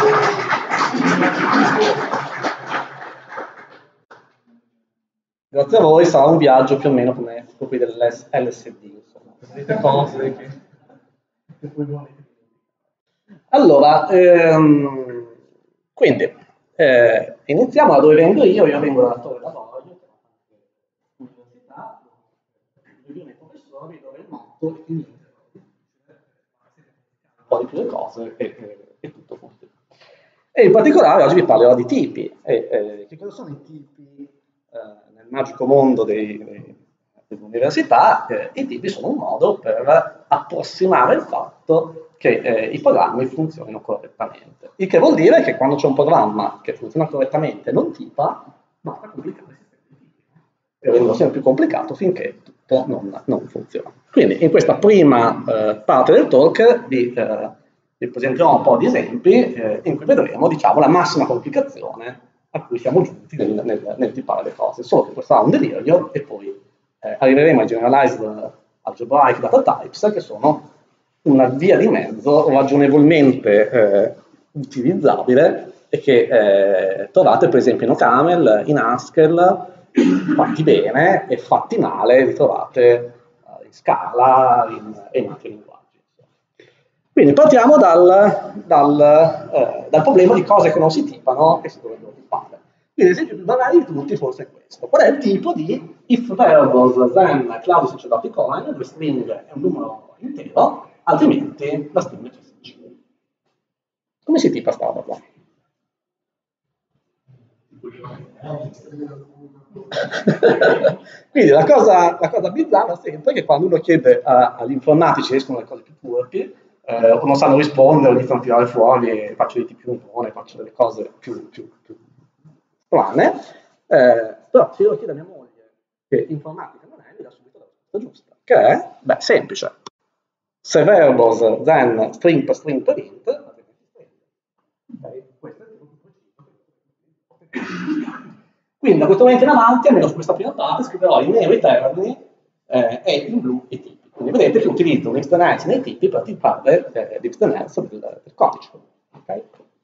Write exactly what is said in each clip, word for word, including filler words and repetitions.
Grazie a voi, sarà un viaggio più o meno come quelli dell'L S D, insomma. Vedete cose che... Allora, ehm, quindi, eh, iniziamo da dove vengo io, io vengo dalla Torre d'Avorio, università, dove io nei professori, dove il motto è un po' di più le cose e, e, e tutto funziona. E in particolare oggi vi parlerò di tipi. E, e, che cosa sono i tipi eh, nel magico mondo dei, dei, dell'università? Eh, I tipi sono un modo per approssimare il fatto che eh, i programmi funzionino correttamente. Il che vuol dire che quando c'è un programma che funziona correttamente e non tipa, basta complicare il sistema di tipi. E renderlo sempre più complicato finché tutto non, non funziona. Quindi in questa prima eh, parte del talk vi, eh, vi presenterò un po' di esempi eh, in cui vedremo, diciamo, la massima complicazione a cui siamo giunti nel, nel, nel tipare le cose. Solo che questo sarà un delirio e poi eh, arriveremo ai generalized algebraic data types, che sono una via di mezzo ragionevolmente eh, utilizzabile e che eh, trovate per esempio in OCaml, in Haskell, fatti bene, e fatti male li trovate uh, in Scala in, e in altri linguaggi. Quindi partiamo dal, dal, eh, dal problema di cose che non si tipano e si dovrebbero tipare. Quindi l'esempio più banale di tutti forse è questo. Qual è il tipo di if variables then Claudio Sacerdoti Cohen, dove string è un numero intero, altrimenti la string è C S C. Come si tipa sta roba qua? Quindi la cosa, la cosa bizzarra sempre è che quando uno chiede a, agli informatici escono le cose più turpi, eh, o non sanno rispondere, o iniziano a tirare fuori e faccio dei tipi un po', faccio delle cose più, più, più strane, eh, però se io lo chiedo a mia moglie che informatica non è, mi dà subito la risposta giusta, che è, beh, semplice. Se verbos then string per string per int, okay, questo è il quindi da questo momento in avanti, almeno su questa prima parte, scriverò in nero i termini eh, e in blu i tipi. Quindi vedete che utilizzo un xtnelse nei tipi per tipare eh, l'xtnelse del, del codice. Okay?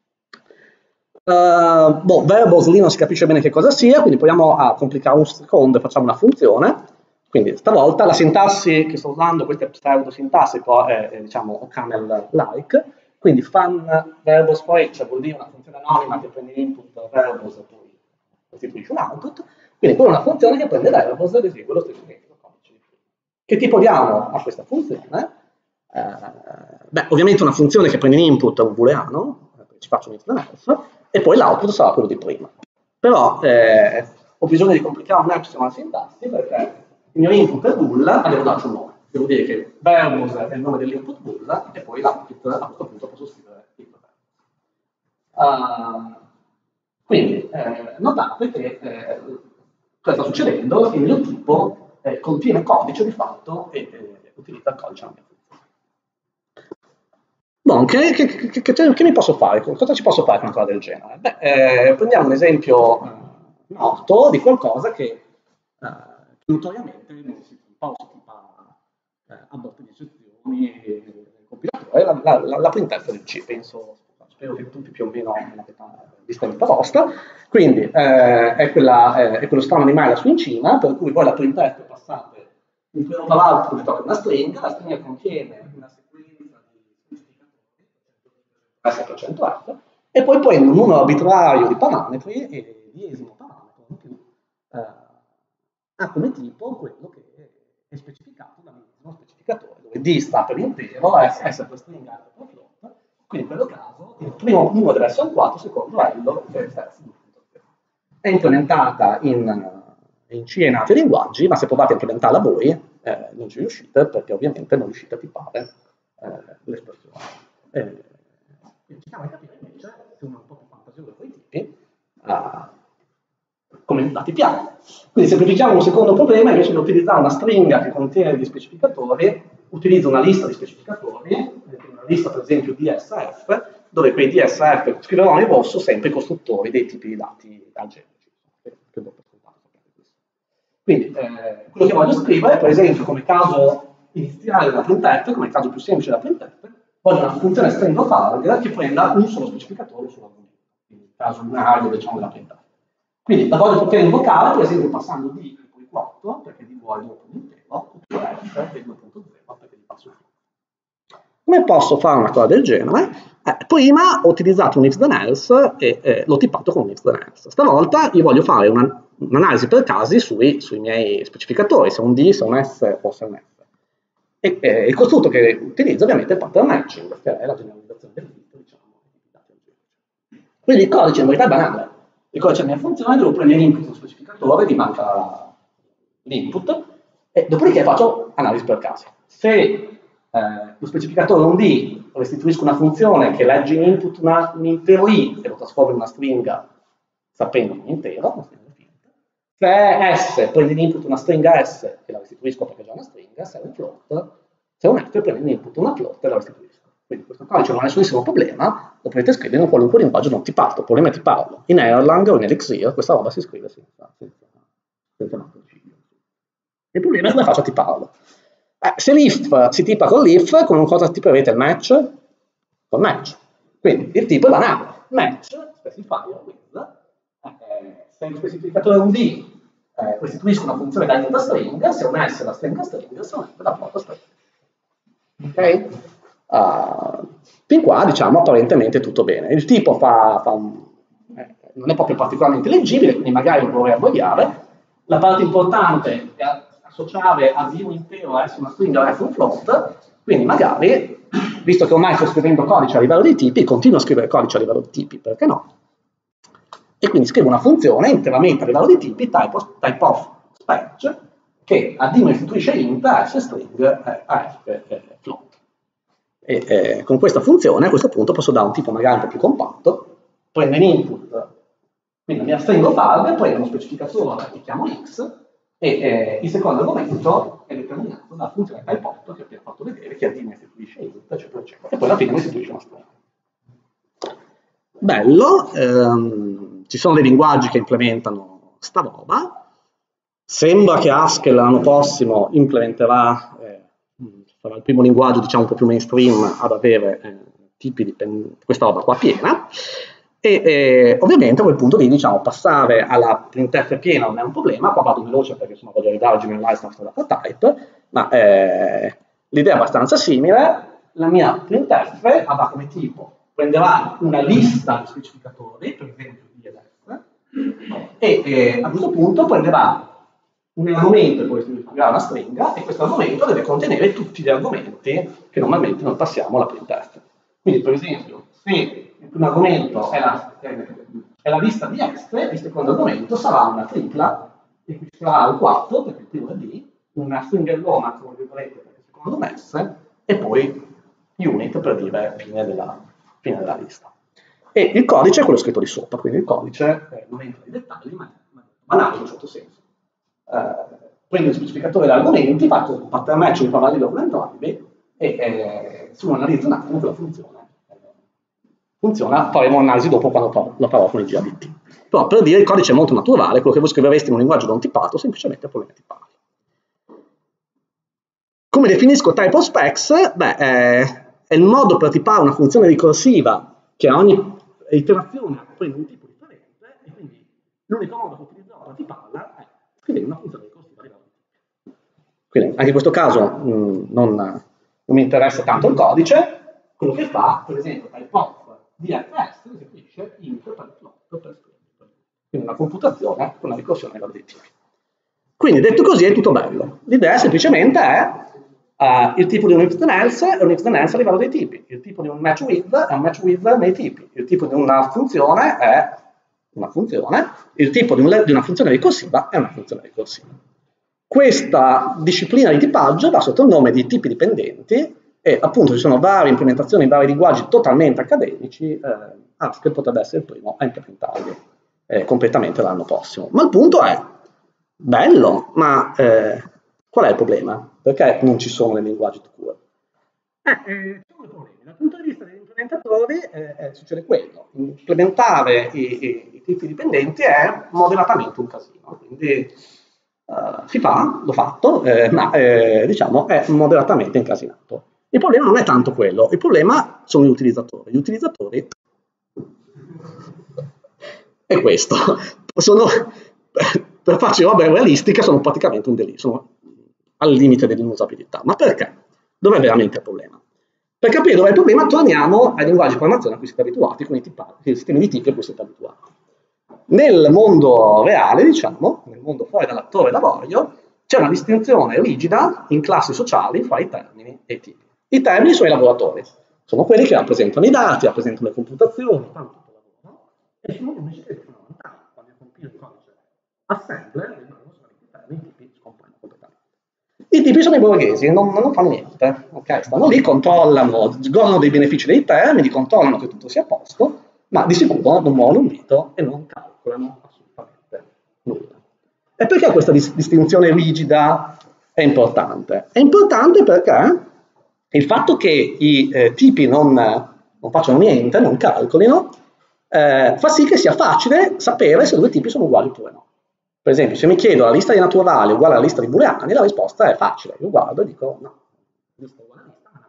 Uh, boh, verbos lì non si capisce bene che cosa sia, quindi proviamo a complicare un secondo e facciamo una funzione. Quindi stavolta la sintassi che sto usando, questa è pseudosintassi, però è, è diciamo OCaml-like. Quindi fan verbos for each vuol dire una funzione anonima che prende l'input verbos e poi costituisce un output, quindi quella è una funzione che prende verbos ed esegue lo stesso identico codice. Che tipo diamo a questa funzione? Eh, beh, ovviamente una funzione che prende in input un booleano, ci faccio un xtnelse, e poi l'output sarà quello di prima. Però eh, ho bisogno di complicare un attimo la sintassi perché il mio input è bool, ma devo darci un nome. Devo dire che verbos è il nome dell'input bool e poi l'output a questo punto posso scrivere il uh, Quindi eh, notate che eh, cosa sta succedendo? Il mio tipo eh, contiene codice di fatto e eh, utilizza il codice anche. Bon, che, che, che, che, che mi posso fare? Cosa ci posso fare con una cosa del genere? Beh, eh, prendiamo un esempio eh, noto di qualcosa che eh, notoriamente non si tipa o si tipa eh, a botte di eccezioni nel compilatore, la, la, la, la printf del C, penso, spero che tutti più o meno l'abbiate vista in vita vostra. Quindi eh, è, quella, eh, è quello strano animale su in cima, per cui voi la printf passate un primo tra l'altro che tocca una stringa, la stringa contiene una sequenza di specificatori F e poi prendo un numero arbitrario di parametri e diesimo parametro in più eh, ha come tipo quello che è specificato dal medesimo specificatore, dove D sta per intero, S per stringa per float, quindi in quello caso il primo numero deve essere un quattro, il secondo ello deve essere due. È implementata in in C e in altri linguaggi, ma se provate a implementarla voi eh, non ci riuscite perché ovviamente non riuscite a tipare eh, l'espressione. Eh, quindi cerchiamo di capire invece, se uno è un po' più fantasioso con i tipi, uh, come la tipiamo. Quindi semplifichiamo un secondo problema, invece di utilizzare una stringa che contiene degli specificatori, utilizzo una lista di specificatori, una lista per esempio D S F, dove quei D S F scriverò in rosso sempre i costruttori dei tipi di dati algebrici. Che dopo Quindi eh, quello che voglio scrivere, per esempio, come caso iniziale della printf, come caso più semplice della printf, voglio una funzione string of arg che prenda un solo specificatore sull'argomento, quindi nel caso un arg diciamo della printf. Quindi la voglio poter invocare, per esempio, passando d e poi quattro, perché di vuoi dopo un intero, oppure f e due punto zero, perché di passo il. Come posso fare una cosa del genere? Eh, prima ho utilizzato un if then else e eh, l'ho tippato con un if then else. Stavolta io voglio fare un'analisi per casi sui, sui miei specificatori, se è un D, se è un S o se è un F. E eh, il costrutto che utilizzo ovviamente è il pattern matching, che è la generalizzazione del tipo, diciamo. Quindi il codice in verità è banale. Il codice della mia funzione, devo prendere l'input dello specificatore, mi manca l'input, e dopodiché faccio analisi per casi. Se eh, lo specificatore è un D, restituisco una funzione che legge in input una, un intero I e lo trasforma in una stringa sapendo che è un intero, una stringa finta. Se è S, prende in input una stringa S e la restituisco perché è già una stringa, se è un float, se è un F, prende in input una float e la restituisco. Quindi questo codice non è nessunissimo problema, lo potete scrivere in qualunque linguaggio non tipato. Il problema è tiparlo. In Erlang o in Elixir questa roba si scrive senza, senza, senza macrocinio. Il problema è come faccio a tiparlo. Eh, se l'if si tipa con l'if, con cosa tiperete il match? Col match. Quindi il tipo è banale. Match, specifier with, eh, se il specificatore è un D, eh, restituisco una funzione da int a string, se è un S la stringa string, se è un F la float string. Ok? Uh, fin qua diciamo apparentemente tutto bene. Il tipo fa, fa un, eh, non è proprio particolarmente leggibile, quindi magari lo vorrei abbreviare. La parte importante è associare a D un intero a S una stringa a F un float, quindi magari, visto che ormai sto scrivendo codice a livello di tipi, continuo a scrivere codice a livello di tipi, perché no? E quindi scrivo una funzione interamente a livello di tipi, type of, type of spec, che a D restituisce int, a S string, a F eh, float. E eh, con questa funzione a questo punto posso dare un tipo magari un po' più compatto, prendo in input, quindi la mia string of arg, prendo uno specificatore che chiamo x, e eh, il secondo argomento è determinato dalla funzione typeof che ho appena fatto vedere, che a D mi restituisce int, eccetera, eccetera, e poi alla fine mi restituisce una stringa. Bello, ehm, ci sono dei linguaggi che implementano sta roba, sembra che Haskell l'anno prossimo implementerà eh, sarà il primo linguaggio diciamo un po' più mainstream ad avere eh, tipi di questa roba qua piena e eh, ovviamente a quel punto lì diciamo passare alla printf piena non è un problema, qua vado veloce perché insomma voglio ridare generalized after data type, ma eh, l'idea è abbastanza simile. La mia printf avrà come tipo, prenderà una lista di specificatori, per esempio D ed F, e eh, a questo punto prenderà un argomento e poi significherà una stringa, e questo argomento deve contenere tutti gli argomenti che normalmente non passiamo alla printf. Quindi, per esempio, se il primo argomento è la, è la lista di X, il secondo argomento sarà una tripla, e qui sarà un quattro, perché il primo è D, una stringellona, tra virgolette, perché il secondo è S, e poi unit per dire fine della, fine della lista. E il codice è quello scritto di sopra, quindi il codice eh, non entra nei dettagli, ma è banale in un certo senso. Uh, prendo il specificatore degli argomenti, faccio un pattern matching per valido con entrambi e eh, se uno analizza un attimo quella funzione eh, funziona, faremo un'analisi dopo quando lo farò con il G A D T. Però per dire il codice è molto naturale, quello che voi scrivereste in un linguaggio non tipato semplicemente problemi tipati. Come definisco type of specs? Beh, eh, è il modo per tipare una funzione ricorsiva che a ogni iterazione prende un tipo differente e quindi l'unico modo che utilizzerò per tiparla è scrivere una funzione ricorsiva a livello di tipo. Quindi anche in questo caso mh, non, non mi interessa tanto il codice, quello che fa, per esempio, typeof di F S eseguisce int per float per string. Quindi una computazione con una ricorsione a livello di tipi. Quindi detto così è tutto bello. L'idea semplicemente è uh, il tipo di un if then else è un if then else a livello dei tipi, il tipo di un match with è un match with nei tipi, il tipo di una funzione è una funzione, il tipo di, un, di una funzione ricorsiva è una funzione ricorsiva. Questa disciplina di tipaggio va sotto il nome di tipi dipendenti e appunto ci sono varie implementazioni in vari linguaggi totalmente accademici, eh, Haskell potrebbe essere il primo a implementarli eh, completamente l'anno prossimo. Ma il punto è, bello, ma eh, qual è il problema? Perché non ci sono nei linguaggi di cura? Eh, eh, ci sono dei problemi. Dal punto di vista degli implementatori eh, eh, succede quello. Implementare i, i, i tipi dipendenti è moderatamente un casino. Quindi uh, si fa, l'ho fatto, eh, ma eh, diciamo è moderatamente incasinato. Il problema non è tanto quello, il problema sono gli utilizzatori. Gli utilizzatori è questo, sono, per farci roba realistica, sono praticamente un delitto, sono al limite dell'inusabilità. Ma perché? Dov'è veramente il problema? Per capire dov'è il problema torniamo ai linguaggi di programmazione a cui siete abituati, con i, tipi, i sistemi di tipi a cui siete abituati. Nel mondo reale, diciamo, nel mondo fuori dall'attore d'avorio, c'è una distinzione rigida in classi sociali fra i termini e i tipi. I termini sono i lavoratori, sono quelli che rappresentano i dati, rappresentano le computazioni, fanno tutto il lavoro, e sono gli unici che fanno vantaggi. Quando io compilo il codice assembler, rimangono solamente i termini, i tipi scompaiono completamente. I tipi sono i borghesi, non, non fanno niente, okay? Stanno lì, controllano, godono dei benefici dei termini, controllano che tutto sia a posto, ma di sicuro non muovono un dito e non calcolano assolutamente nulla. E perché questa dis distinzione rigida è importante? È importante perché il fatto che i eh, tipi non, non facciano niente, non calcolino, eh, fa sì che sia facile sapere se due tipi sono uguali oppure no. Per esempio, se mi chiedo la lista di naturali uguale alla lista di booleani, la risposta è facile. Io guardo e dico no, lista uguale a lista, ma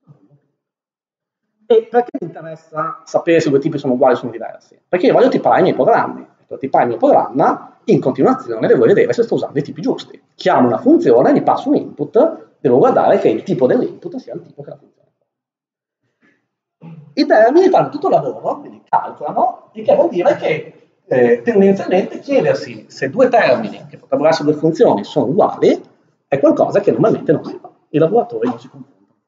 e perché mi interessa sapere se due tipi sono uguali o sono diversi? Perché io voglio tipare i miei programmi. E per tipare il mio programma, in continuazione devo vedere se sto usando i tipi giusti. Chiamo una funzione, mi passo un input, devo guardare che il tipo dell'input sia il tipo che la funzione fa. I termini fanno tutto il lavoro, quindi calcolano, il che vuol dire che eh, tendenzialmente chiedersi se due termini, che potrebbero essere due funzioni, sono uguali, è qualcosa che normalmente non si fa. I lavoratori non si confondono.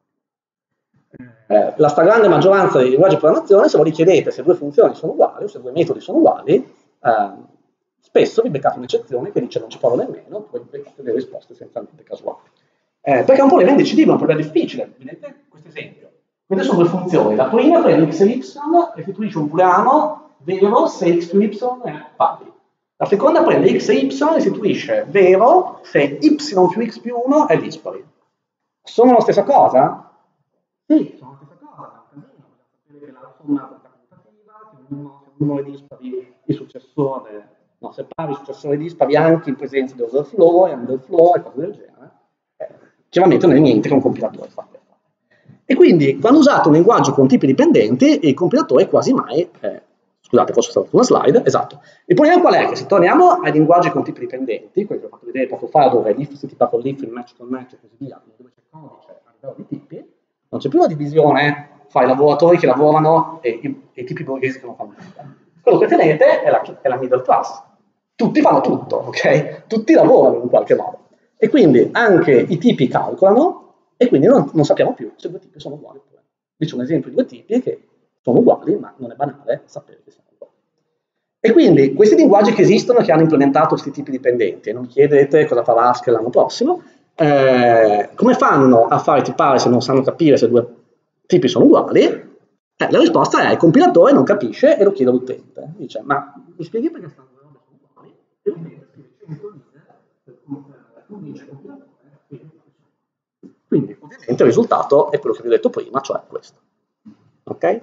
Eh, la stragrande maggioranza dei linguaggi di programmazione, se voi chiedete se due funzioni sono uguali o se due metodi sono uguali, eh, spesso vi beccate un'eccezione che dice non ci provo nemmeno, poi beccate delle risposte essenzialmente casuali. Eh, perché è un problema indecisivo, è un problema difficile. Vedete questo esempio? Queste sono due funzioni. La prima prende x e y, restituisce un booleano vero se x più y è pari. La seconda prende x e y, restituisce vero se y più x più uno è dispari. Sono la stessa cosa? Sì, sono la stessa cosa, ma sapere che la somma è commutativa, che uno, se uno è dispari, il successore, no, se pari il successore dispari anche in presenza di overflow e underflow e cose del genere. Eh, chiaramente non è niente che un compilatore fa. E quindi, quando usate un linguaggio con tipi dipendenti, il compilatore quasi mai, eh, scusate, forse è stata una slide, esatto. Il problema qual è? Che se torniamo ai linguaggi con tipi dipendenti, quelli che ho fatto vedere poco fa, dove l'if si tipa con l'if, il match con match e così via, dove c'è codice a livello di tipi, non c'è più una divisione fra i lavoratori che lavorano e i, e i tipi borghesi che non fanno niente. Quello che tenete è la, è la middle class. Tutti fanno tutto, ok? Tutti lavorano in qualche modo. E quindi anche i tipi calcolano e quindi non, non sappiamo più se due tipi sono uguali oppure no. Qui c'è un esempio di due tipi che sono uguali, ma non è banale sapere che siano uguali. E quindi questi linguaggi che esistono, che hanno implementato questi tipi dipendenti, e non chiedete cosa farà Haskell l'anno prossimo, eh, come fanno a fare tipare se non sanno capire se due tipi sono uguali? Eh, la risposta è il compilatore non capisce e lo chiede all'utente. Dice, ma mi spieghi perché stanno due robe sono uguali? E l'utente scrive cento righe per convincere il compilatore. Quindi ovviamente il risultato è quello che vi ho detto prima, cioè questo. Ok?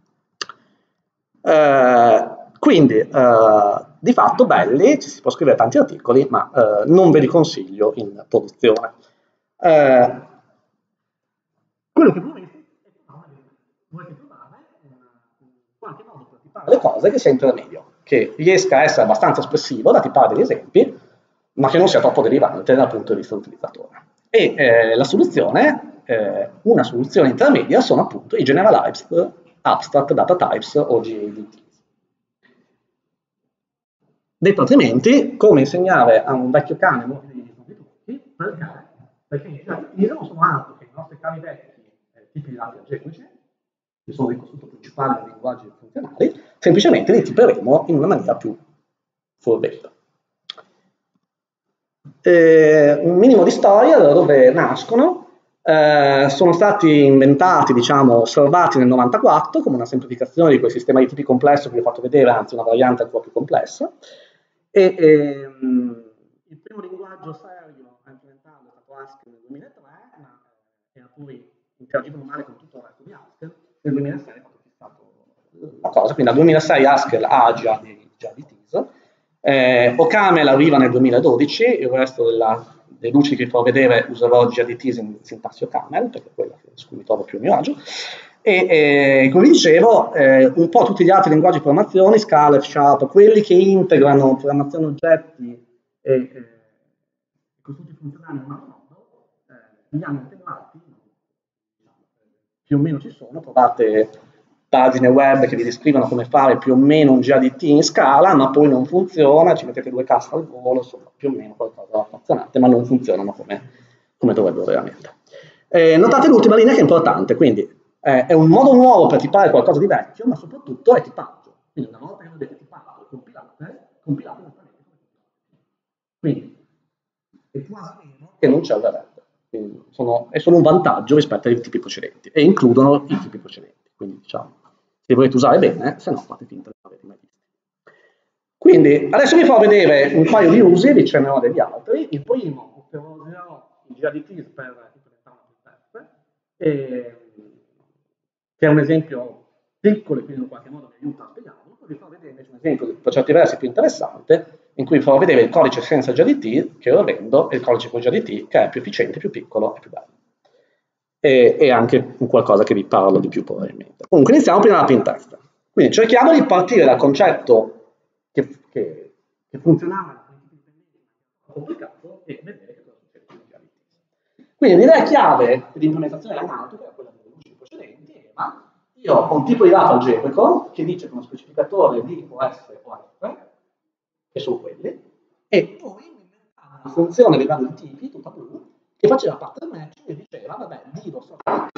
Eh, quindi, eh, di fatto belli, ci si può scrivere tanti articoli, ma eh, non ve li consiglio in produzione. Eh, quello che vorrete è vorrete trovare in qualche modo per tipare le cose che sia intermedio, che riesca a essere abbastanza espressivo da tipare degli esempi, ma che non sia troppo derivante dal punto di vista dell'utilizzatore. E eh, la soluzione, eh, una soluzione intermedia, sono appunto i Generalized Abstract Data Types o G A D T. Detto altrimenti, come insegnare a un vecchio cane nuovi trucchi, perché? Perché i G A D T non sono altro che i nostri cavi vecchi eh, tipi di dati algebrici, che sono il costrutto principale dei linguaggi funzionali, semplicemente li tiperemo in una maniera più furbetta. Eh, un minimo di storia da dove nascono. Eh, sono stati inventati, diciamo, osservati nel novantaquattro come una semplificazione di quel sistema di tipi complesso che vi ho fatto vedere, anzi una variante ancora più complessa. E, ehm, il primo linguaggio serio a implementarlo è stato Haskell nel duemilatré, ma era poi interagivano male con tutto il resto di Haskell. Nel duemilasei è stato fissato la cosa, quindi dal duemilasei Haskell ha già di, già di T I S. Eh, OCaml arriva nel duemiladodici, il resto della dei lucidi che vi farò vedere userò G A D Ts in sintassi o camel, perché è quella su cui mi trovo più a mio agio. E, e come dicevo, eh, un po' tutti gli altri linguaggi di programmazione, Scala, F Sharp, quelli che integrano programmazione oggetti e eh, costrutti funzionali in un modo, eh, li hanno integrati, più o meno ci sono, trovate pagine web che vi descrivono come fare più o meno un G A D T in Scala, ma poi non funziona, ci mettete due cassa al volo, insomma, più o meno qualcosa affazionate, ma non funzionano come, come dovrebbero veramente. Eh, notate l'ultima linea che è importante, quindi eh, è un modo nuovo per tipare qualcosa di vecchio, ma soprattutto è tipaggio. Quindi una volta che avete tipato e compilate, compilate esattamente come compilate. Quindi è quasi meno che non c'è il verretto. Quindi sono, è solo un vantaggio rispetto ai tipi precedenti e includono i tipi precedenti. Quindi diciamo, se volete usare bene, se no fate finta che non avete mai visto. Quindi adesso vi farò vedere un paio di usi, vi ce ne ho degli altri. Il primo, utilizzerò i G A D Ts per implementare una printf, che è un esempio piccolo e quindi in qualche modo mi aiuta a spiegarlo. Poi vi farò vedere invece un esempio per certi versi più interessante, in cui vi farò vedere il codice senza G A D T che io rendo e il codice con G A D T che è più efficiente, più piccolo e più bello. E, e anche un qualcosa che vi parlo di più probabilmente. Comunque iniziamo prima dalla printf. Quindi cerchiamo di partire dal concetto che, che, che funzionava complicato e vedere che cosa succede con G A D T. Quindi l'idea chiave di implementazione analogica è quella delle luci precedenti, era io ho un tipo di dato algebrico che dice che uno specificatore di O S o F, che sono quelli, e poi mi inventavo una funzione a livello di tipi, tutta blu, che faceva pattern matching e diceva, vabbè, di lo so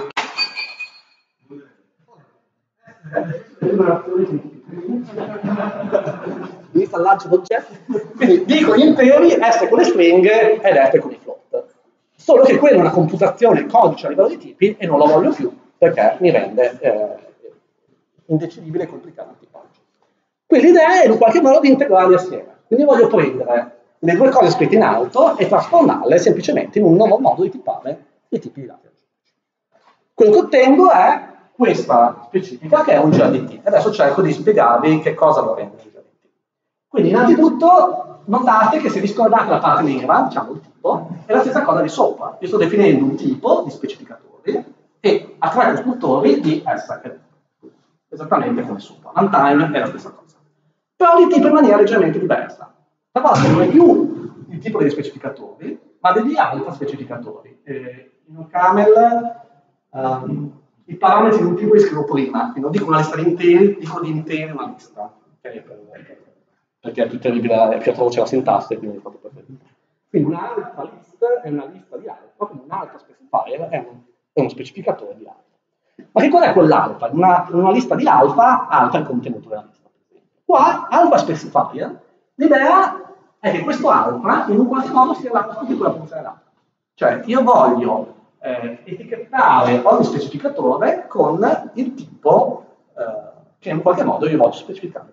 di installaggio d'oggetti, quindi dico gli interi S con le stringhe ed F con i float. Solo che quella è una computazione codice a livello di tipi e non lo voglio più perché mi rende eh, indecidibile e complicato il tipaggio. Quindi l'idea è in qualche modo di integrarli assieme. Quindi voglio prendere le due cose scritte in alto e trasformarle semplicemente in un nuovo modo di tipare i tipi di dati. Quello che ottengo è questa specifica che è un G A D T. Adesso cerco di spiegarvi che cosa lo rende un G A D T. Quindi innanzitutto notate che se vi scordate la parte nera, diciamo il tipo, è la stessa cosa di sopra. Io sto definendo un tipo di specificatori e ha tre costruttori di S. Esattamente come sopra. Runtime è la stessa cosa. Però li tipo in maniera leggermente diversa. Stavolta non è più il tipo degli specificatori, ma degli alfa specificatori. Eh, in un camel um, i parametri di un tipo li scrivo prima, quindi non dico una lista di interi, dico di interi una lista. Okay? Perché è più terribile, è più atroce la sintassi, quindi è proprio preferito. Quindi una alfa list è una lista di alfa, quindi un alfa specifier è, un, è uno specificatore di alfa. Ma che cos'è quell'alfa? In una, in una lista di alfa, alfa è il contenuto della lista. Qua, alfa specifier, l'idea è che questo alfa in un qualche modo sia l'alfa di quella funzione data. Cioè, io voglio eh, etichettare ogni specificatore con il tipo eh, che in qualche modo io voglio specificare.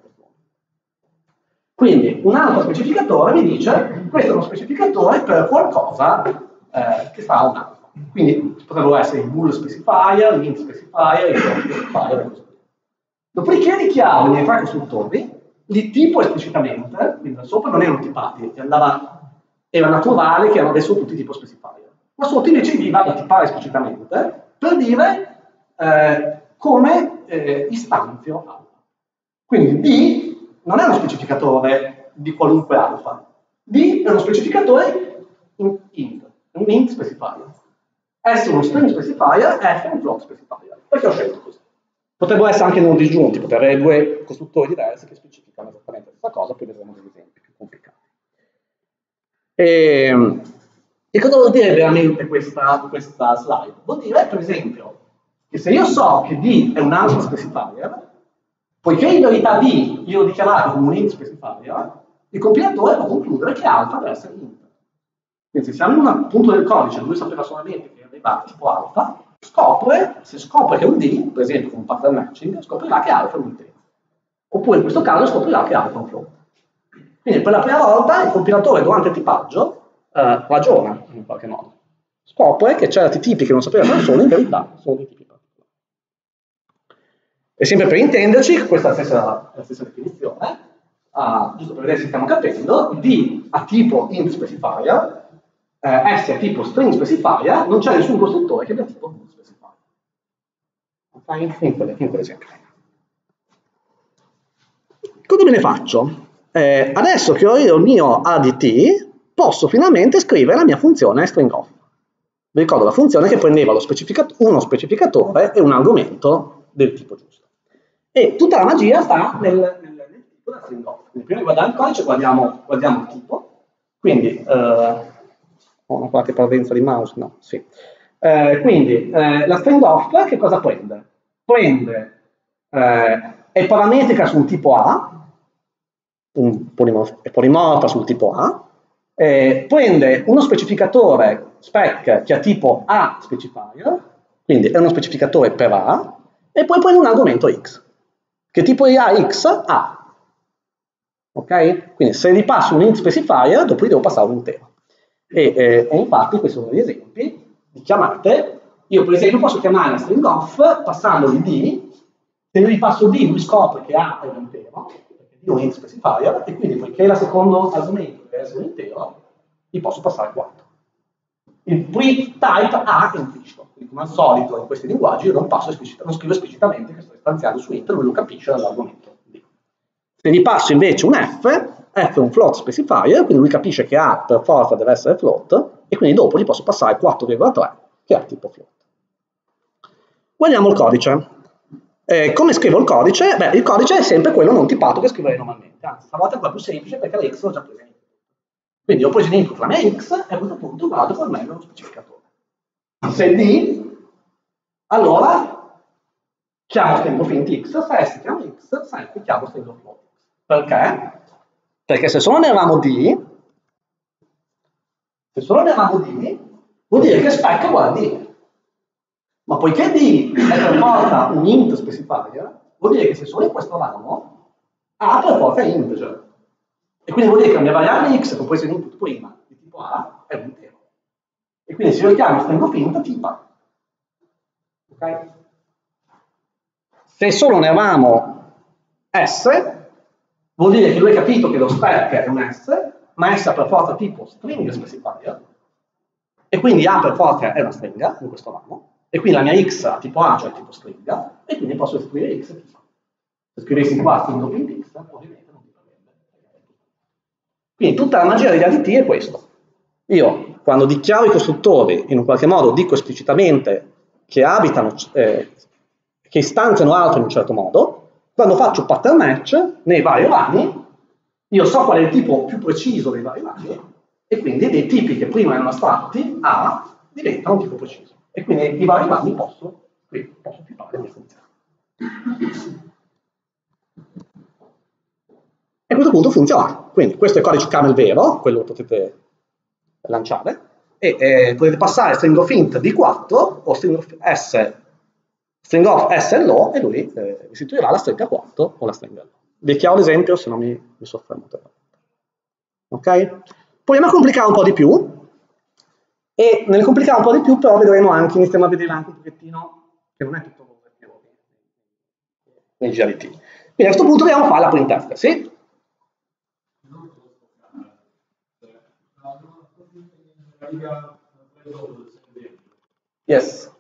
Quindi un alfa specificatore mi dice questo è uno specificatore per qualcosa eh, che fa un alfa. Quindi potrebbero essere il bool specifier, l'int specifier, il float specifier e così via. Dopodiché dichiaro i miei tre costruttori, li tipo esplicitamente, quindi da sopra non erano tipati, andava, era naturale che erano adesso tutti tipo specifier. Qua sotto invece vi vado a tipare esplicitamente per dire eh, come eh, istanzio alfa. Quindi D non è uno specificatore di qualunque alfa, D è uno specificatore in int, un int specifier. S è uno string specifier, F è un float specifier. Perché ho scelto così? Potrebbero essere anche non disgiunti, potrebbero avere due costruttori diversi che specificano esattamente la stessa cosa, poi vedremo degli esempi più complicati. E, e cosa vuol dire veramente questa, questa slide? Vuol dire, per esempio, che se io so che D è un alfa specifier, poiché in verità D io l'ho dichiarato come un int specifier, il compilatore può concludere che alfa deve essere int. Quindi se siamo in un punto del codice dove sapeva solamente che aveva tipo alfa, scopre, se scopre che è un D, per esempio con un pattern matching, scoprirà che alfa è un intero. Oppure in questo caso scoprirà che alfa è un float. Quindi per la prima volta il compilatore durante il tipaggio eh, ragiona in qualche modo. Scopre che certi tipi che non sapeva che sono in verità sono dei tipi particolari. E sempre per intenderci, questa è la stessa, la stessa definizione, uh, giusto per vedere se stiamo capendo, D ha tipo int specifier, eh, S è tipo string specifier, non c'è nessun costruttore che abbia tipo int specifier. Ok? In quell'esempio. Cosa me ne faccio? Eh, adesso che ho io il mio A D T, posso finalmente scrivere la mia funzione string off. Vi ricordo la funzione che prendeva lo specificat- uno specificatore e un argomento del tipo giusto. E tutta la magia sta nel, nel, nel tipo della string off. Quindi prima di guardare il codice guardiamo, guardiamo il tipo. Quindi, eh, ho una qualche parvenza di mouse? No, sì. Eh, quindi, eh, la string off che cosa prende? Prende, eh, è parametrica su un tipo A, un polimorf- è polimorfa sul tipo A, eh, prende uno specificatore spec che ha tipo A specifier, quindi è uno specificatore per A, e poi prende un argomento X. Che tipo di A? X? A. Ok? Quindi se gli passo un int specifier, dopo gli devo passare un intero. E, eh, e infatti questi sono gli esempi di chiamate. Io per esempio posso chiamare la string off passandogli D, se io gli passo D lui scopre che A è un intero, perché D è un int specifier, e quindi poiché la secondo argomento deve essere un intero, gli posso passare quattro. Il pre-type A è implicito, quindi come al solito in questi linguaggi io non, passo esplicita, non scrivo esplicitamente che sto istanziando su int, lui lo capisce dall'argomento D. Se gli passo invece un F, F è un float specifier, quindi lui capisce che A per forza deve essere float, e quindi dopo gli posso passare quattro virgola tre che ha tipo float. Guardiamo il codice. Eh, come scrivo il codice? Beh, il codice è sempre quello non tipato che scriverei normalmente, anzi, stavolta è qua più semplice perché la X l'ho già presa in input. Quindi ho preso in input la mia X e a questo punto vado con me nello specificatore. Se D, allora chiamo string of int X, se S chiamo X, se F chiamo string of float X. Perché? Perché se solo ne avevamo D, se solo ne avevamo D, vuol dire che spec è uguale a D. Ma poiché D è per forza un int specifier, vuol dire che se solo in questo ramo, A per forza è integer. E quindi vuol dire che la mia variabile X che ho preso in input prima, di tipo A, è un intero. E quindi se io chiamo string of int, tipa. Ok? Se solo ne avevamo S, vuol dire che lui ha capito che lo spec è un S, ma S ha per forza tipo string specifier, e quindi A per forza è una stringa, in questo ramo, e quindi la mia X ha tipo A, cioè tipo stringa, e quindi posso scrivere X e tipo. Se scrivessi qua string of int X, ovviamente non ti prende. Quindi tutta la magia degli A D T è questo. Io, quando dichiaro i costruttori, in un qualche modo dico esplicitamente che abitano, eh, che istanziano altro in un certo modo, quando faccio pattern match nei vari rami, io so qual è il tipo più preciso dei vari rami, e quindi dei tipi che prima erano astratti, A, diventano un tipo preciso. E quindi i vari rami posso, qui, posso tipare le mie funzioni. E a questo punto funziona. Quindi questo è il codice camel vero, quello che potete lanciare, e eh, potete passare string of int D quattro o string of S, string of S L O, e lui eh, restituirà la stringa quattro o la stringa L O. Vi chiaro l'esempio, se no mi, mi soffermo. Ok? Proviamo a complicare un po' di più, e nel complicare un po' di più però vedremo anche, iniziamo a vedere anche un pochettino che non è tutto nel G R T. Quindi a questo punto dobbiamo fare la printf, sì? Yes.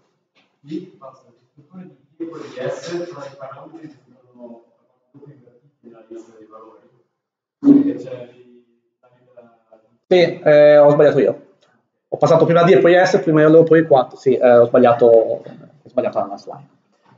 Sì, eh, ho sbagliato io. Ho passato prima D e poi S, prima L O, poi quattro. Sì, eh, ho sbagliato, ho sbagliato la slide.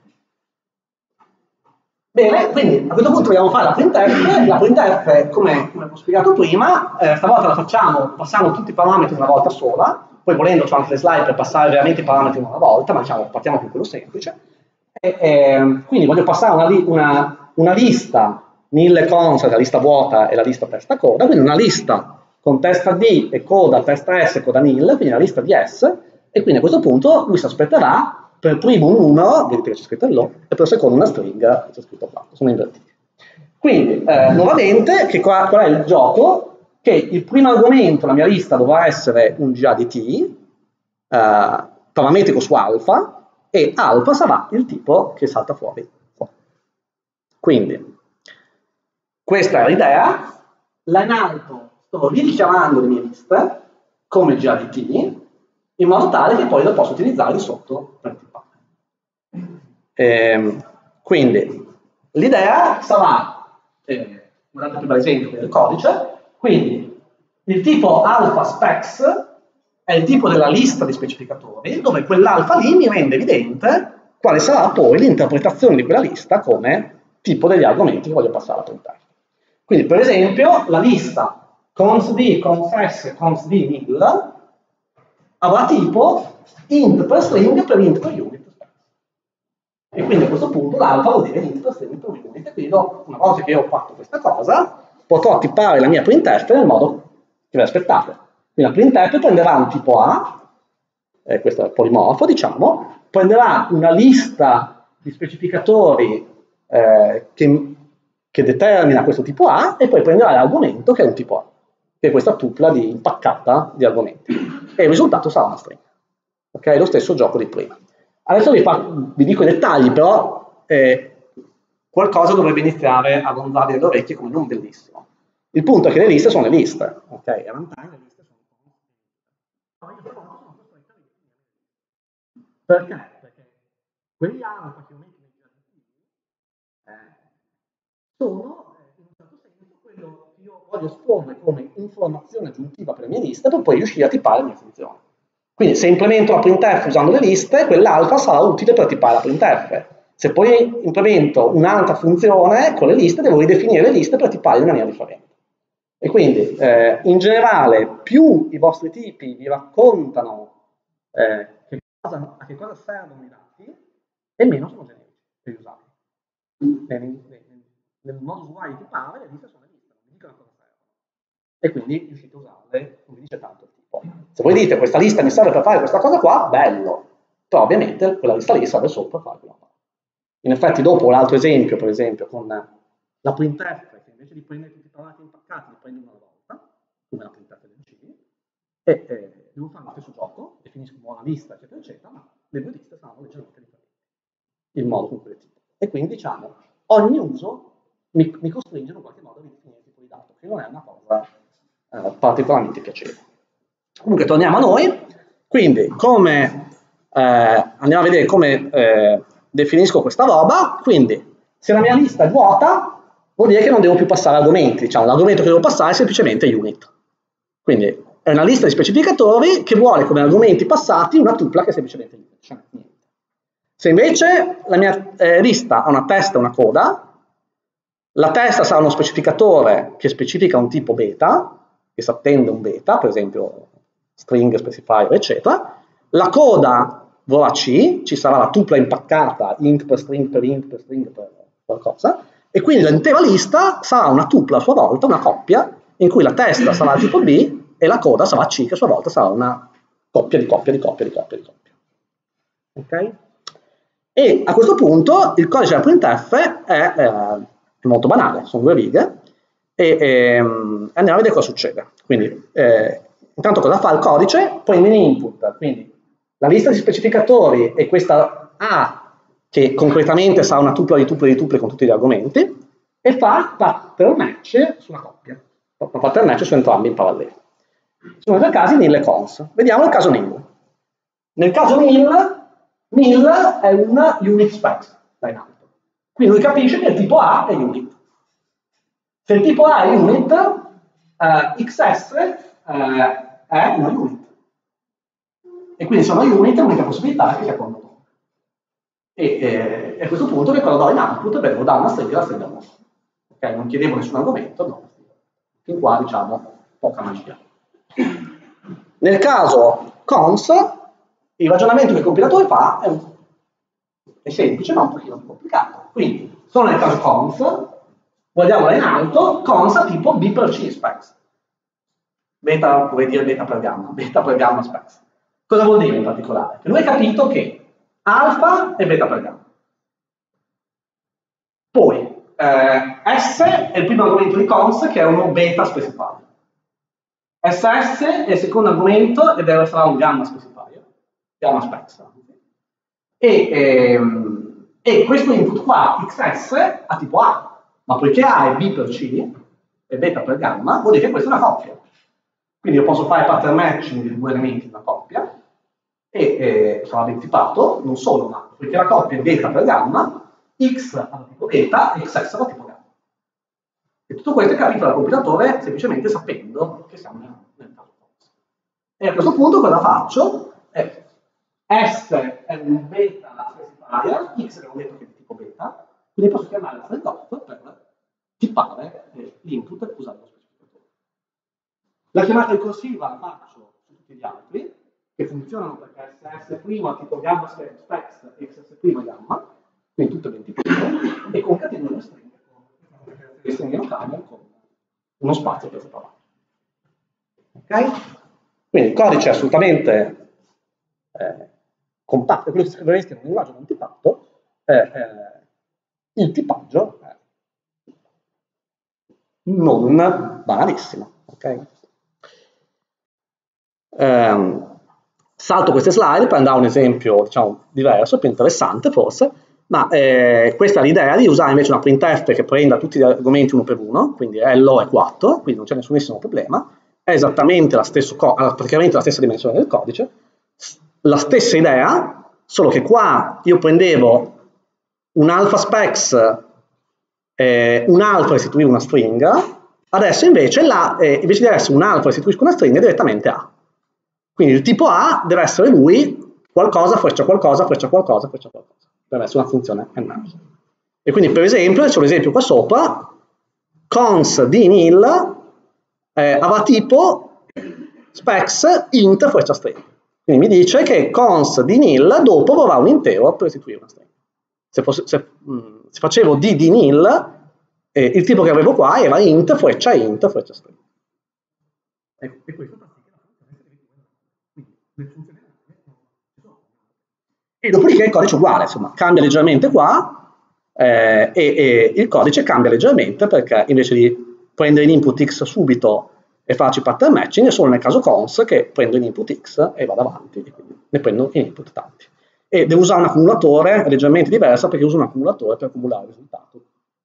Bene, quindi a questo punto dobbiamo fare la printf. La printf, come, come ho spiegato prima, eh, stavolta la facciamo passando tutti i parametri una volta sola, poi volendo c'ho anche le slide per passare veramente i parametri una volta, ma diciamo partiamo con quello semplice. E, e, quindi voglio passare una, li, una, una lista nil const, la lista vuota e la lista testa coda, quindi una lista con testa D e coda, testa S e coda nil, quindi una lista di S, e quindi a questo punto lui si aspetterà per primo un numero, vedete che c'è scritto l'O, e per secondo una stringa, c'è scritto quattro, sono invertiti. Quindi, eh, nuovamente, che qua, qual è il gioco? Che il primo argomento, la mia lista, dovrà essere un G A D T, eh, parametrico su alfa, e alfa sarà il tipo che salta fuori. Quindi, questa è l'idea, là in alto sto richiamando le mie liste, come G A di T, in modo tale che poi lo posso utilizzare di sotto per tipare. Ehm, quindi l'idea sarà, eh, guardate prima l'esempio del codice, quindi il tipo alpha specs è il tipo della lista di specificatori, dove quell'alfa lì mi rende evidente quale sarà poi l'interpretazione di quella lista come tipo degli argomenti che voglio passare a printare. Quindi, per esempio, la lista const d, const s, const d, nil avrà tipo int per string per int per unit. E quindi a questo punto l'alfa vuol dire int per string per unit. E quindi una volta che io ho fatto questa cosa, potrò tippare la mia printf nel modo che vi aspettate. Quindi la printf prenderà un tipo A, eh, questo è il polimorfo, diciamo, prenderà una lista di specificatori eh, che, che determina questo tipo A e poi prenderà l'argomento che è un tipo A, che è questa tupla di impaccata di argomenti. E il risultato sarà una string. Ok? Lo stesso gioco di prima. Adesso vi, fa, vi dico i dettagli, però eh, qualcosa dovrebbe iniziare a ronzare le orecchie come non bellissimo. Il punto è che le liste sono le liste. Ok? A runtime le liste sono Perché? Perché quegli alfa che aumenti nei gradi eh, sono eh, in un certo senso quello che io voglio esporre come informazione aggiuntiva per le mie liste per poi riuscire a tippare le mie funzioni. Quindi se implemento la printf usando le liste, quell'alfa sarà utile per tippare la printf. Se poi implemento un'altra funzione con le liste, devo ridefinire le liste per tipparle in maniera differente. E quindi eh, in generale più i vostri tipi vi raccontano eh, che cosa, a che cosa servono i dati e meno sono generici per usarli. Nel, nel, nel modo usuale di tippare le liste sono le liste, non vi dicono cosa servono. E quindi riuscite a usarle, non vi dice tanto il tipo. Se voi dite questa lista mi serve per fare questa cosa qua, bello. Però ovviamente quella lista lì serve solo per fare quella cosa. In effetti dopo l'altro esempio, per esempio, con la printf, che invece di prendere tutti i parametri impaccati, li prendo una volta, come la printf del C, e eh, devo fare lo stesso gioco, definisco una buona lista, eccetera, eccetera, ma le due liste saranno leggermente differenti, il modo con cui le tipo. E quindi, diciamo, ogni uso mi, mi costringe in qualche modo a ridefinire il tipo di dato, che non è una cosa eh, particolarmente piacevole. Comunque, torniamo a noi. Quindi, come eh, andiamo a vedere come eh, definisco questa roba. Quindi, se la mia lista è vuota, vuol dire che non devo più passare argomenti. Diciamo, l'argomento che devo passare è semplicemente unit. Quindi, è una lista di specificatori che vuole come argomenti passati una tupla che è semplicemente unit. Cioè, niente. Se invece la mia eh, lista ha una testa e una coda, la testa sarà uno specificatore che specifica un tipo beta, che si attende un beta, per esempio string, specifier, eccetera. La coda vorrà C, ci sarà la tupla impaccata, int per string per int per string per qualcosa, e quindi l'intera lista sarà una tupla a sua volta, una coppia, in cui la testa sarà tipo B e la coda sarà C, che a sua volta sarà una coppia di coppia di coppia di coppia di coppia. Ok? E a questo punto il codice della printf è eh, molto banale, sono due righe, e ehm, andiamo a vedere cosa succede. Quindi, eh, intanto cosa fa il codice? Prende in input, quindi la lista di specificatori è questa A, che concretamente sarà una tupla di tuple di tuple con tutti gli argomenti, e fa pattern match su una coppia. Fa pattern match su entrambi in parallelo. Sono due casi nil e cons. Vediamo il caso nil. Nel caso nil, nil è una unit specs dynamico. Quindi lui capisce che il tipo A è unit. Se il tipo A è unit, eh, xs eh, è una unit. E quindi se è una unit l'unica possibilità è che sia condotto. E eh, a questo punto che cosa do in output? Beh, devo dare una stringa alla stringa nuova. Okay? Non chiedevo nessun argomento, no. Fin qua diciamo poca magia. Nel caso cons, il ragionamento che il compilatore fa è, è semplice ma un pochino più complicato. Quindi, solo nel caso cons, guardiamola in alto, cons tipo B per C specs. Beta, vuoi dire beta per gamma, beta per gamma specs. Cosa vuol dire in particolare? Che lui ha capito che alfa è beta per gamma. Poi, eh, S è il primo argomento di cons che è uno beta specifier. S S è il secondo argomento ed è, sarà un gamma specifier, gamma specs. E, ehm, e questo input qua, X S, ha tipo A, ma poiché A è B per C e beta per gamma, vuol dire che questa è una coppia. Quindi io posso fare pattern matching di due elementi di una coppia, e eh, sarà ben tipato, non solo, ma perché la coppia è beta per gamma, x ha tipo beta e xs ha tipo gamma. E tutto questo è capito dal compilatore semplicemente sapendo che siamo nel caso false. E a questo punto cosa faccio? Eh, S è un beta specifier, x abbiamo detto che è di tipo beta, quindi posso chiamare la thread dot per tippare eh, l'input usando lo specificatore. La chiamata ricorsiva la faccio su tutti gli altri, che funzionano perché S S' tipo gamma specs e X S' gamma, quindi tutto è ben tipato, e concateno le stringhe le stringhe locali con uno spazio per separare. Ok? Quindi il codice è assolutamente eh, compatto, quello che scriveresti in un linguaggio non tipato, eh, eh, il tipaggio è non banalissimo. Okay? Eh, salto queste slide per andare a un esempio diciamo, diverso, più interessante forse, ma eh, questa è l'idea di usare invece una printf che prenda tutti gli argomenti uno per uno, quindi L è quattro, quindi non c'è nessunissimo problema, è esattamente la, stesso praticamente la stessa dimensione del codice, la stessa idea, solo che qua io prendevo un alpha specs, eh, un alpha restituiva una stringa, adesso invece, la, eh, invece di essere un alpha restituisco una stringa direttamente A. Quindi il tipo A deve essere lui qualcosa, freccia qualcosa, freccia qualcosa, freccia qualcosa. Deve essere una funzione n. E quindi per esempio, c'è un esempio qua sopra, cons di nil eh, aveva tipo specs int freccia string. Quindi mi dice che cons di nil dopo vorrà un intero per restituire una string. Se, fosse, se, mh, se facevo d di nil, eh, il tipo che avevo qua era int freccia int freccia string. E, e questo e dopodiché il codice è uguale, insomma, cambia leggermente qua eh, e, e il codice cambia leggermente perché invece di prendere l'input x subito e farci pattern matching è solo nel caso cons che prendo l'input x e vado avanti e quindi ne prendo in input tanti. E devo usare un accumulatore leggermente diverso perché uso un accumulatore per accumulare il risultato.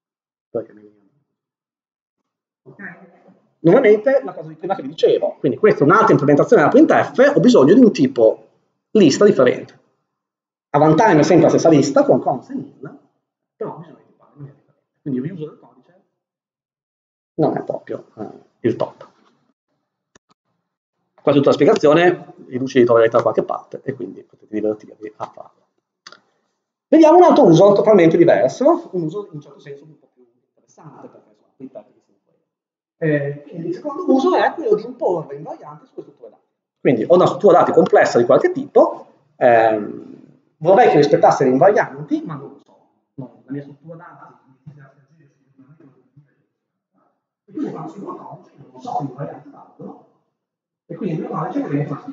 Okay. Nuovamente la cosa di prima che vi dicevo, quindi questa è un'altra implementazione della printf, ho bisogno di un tipo lista differente. A runtime è sempre la stessa lista con const e nil, però ho bisogno di fare in maniera differente. Quindi il riuso del codice non è proprio eh, il top. Qua tutta la spiegazione, i luci li troverete da qualche parte e quindi potete divertirvi a farlo. Vediamo un altro uso totalmente diverso, un uso in un certo senso un po' più interessante perché sono printf. Eh, quindi il secondo uso è quello di imporre invarianti sulle strutture dati. Quindi ho una struttura dati complessa di qualche tipo, ehm, vorrei che rispettasse le invarianti, ma non lo so. No, la mia struttura dati e quindi quando si vuole codice, non so le invarianti valgono, e quindi il mio codice deve farsi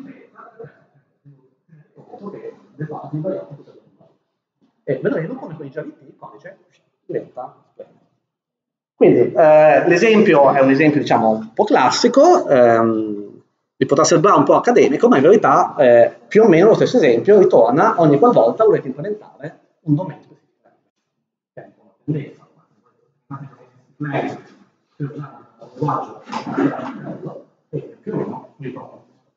che le parti invarianti potrebbero valere. E vedremo come con i J V T il codice diventa splendente. Quindi eh, l'esempio è un esempio diciamo un po' classico, ehm, vi potrà sembrare un po' accademico, ma in verità eh, più o meno lo stesso esempio ritorna ogni qualvolta volete implementare un domain specifico. Che è un po' una tendenza, e più o meno ritorna.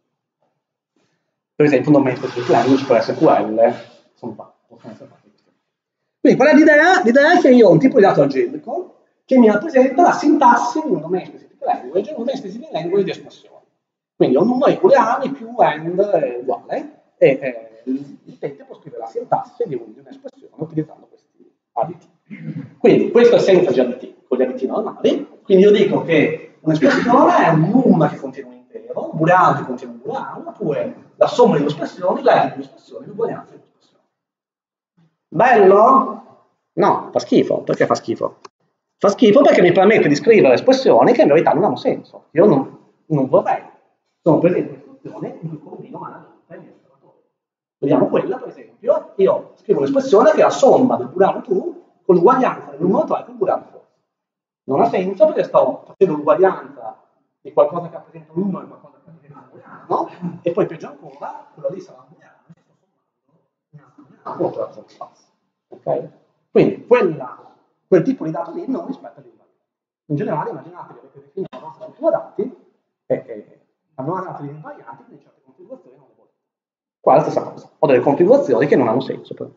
Per esempio un domain specific language per S Q L, insomma, possono essere fatti questi. Quindi qual è l'idea? L'idea è che io ho un tipo di dato algebrico che mi rappresenta la sintassi di un domain specific language, un domain specific language di espressione. Quindi ho un numero di booleani più end è uguale, e eh, l'utente può scrivere la sintassi di un'espressione utilizzando questi additivi. Quindi questo è senza gli additivi, con gli additivi normali. Quindi io dico che un'espressione è un num che contiene un intero, un booleano che contiene un booleano, oppure la somma delle espressioni, l'edit delle espressioni, l'uguaglianza delle espressioni. Bello? No, fa schifo. Perché fa schifo? Fa schifo perché mi permette di scrivere espressioni che in verità non hanno senso. Io non, non vorrei. Sono per esempio istruzioni in cui combino malamente il mio operatore. Vediamo quella, per esempio, io scrivo un'espressione che è la somma del booleano true con l'uguaglianza del numero tre con il booleano false. Non ha senso perché sto facendo l'uguaglianza di qualcosa che rappresenta un numero e qualcosa che rappresenta un booleano, e poi peggio ancora, quello lì sarà un booleano e sto sommando una false. Ok? Quindi quella, quel tipo di dato lì non rispetta l'invarianza. In generale, immaginate che avete definito la vostra struttura dati e, e hanno una serie di invarianti, quindi certe configurazioni non le volete. Qua è la stessa cosa, ho delle configurazioni che non hanno senso per me.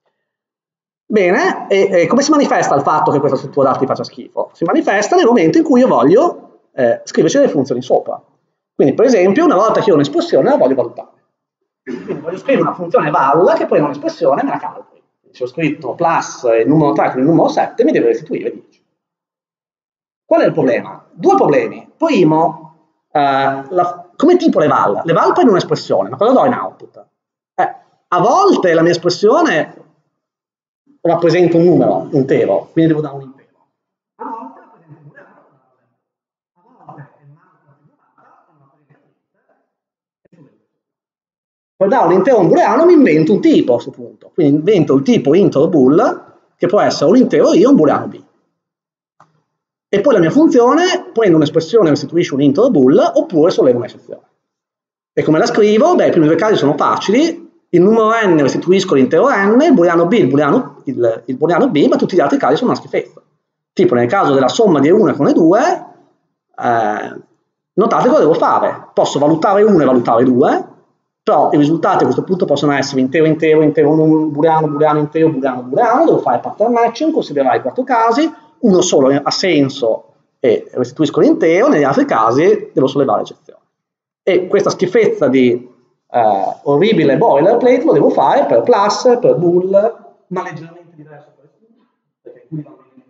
Bene, e, e come si manifesta il fatto che questa struttura dati faccia schifo? Si manifesta nel momento in cui io voglio eh, scriverci delle funzioni sopra. Quindi, per esempio, una volta che ho un'espressione la voglio valutare. Quindi voglio scrivere una funzione val che prende un'espressione e me la calcoli. Se ho scritto plus il numero tre con il numero sette, mi deve restituire dieci. Qual è il problema? Due problemi. Primo, eh, la, come tipo le val? Le val prendono un'espressione, ma cosa do in output? Eh, a volte la mia espressione rappresenta un numero intero, quindi devo dare un intero. A volte rappresenta un booleano, a volte è un'altra figurata, non rappresenta niente. Per dare un intero a un booleano mi invento un tipo a questo punto. Quindi invento il tipo int o bool, che può essere un intero I o un booleano B. E poi la mia funzione prende un'espressione e restituisce un int o bool, oppure solleva un'eccezione. E come la scrivo? Beh, i primi due casi sono facili. Il numero n restituisco l'intero n, il booleano b, il booleano, il, il booleano b, ma tutti gli altri casi sono una schifezza. Tipo nel caso della somma di E uno con E due, eh, notate cosa devo fare. Posso valutare uno e valutare due, però i risultati a questo punto possono essere intero, intero, intero, booleano, booleano, intero, booleano, booleano. Devo fare pattern matching, considerare i quattro casi, uno solo ha senso e restituisco l'intero, negli altri casi devo sollevare l'eccezione. E questa schifezza di Uh, orribile boilerplate lo devo fare per plus, per bool, ma leggermente diverso per alcuni, perché qui vanno in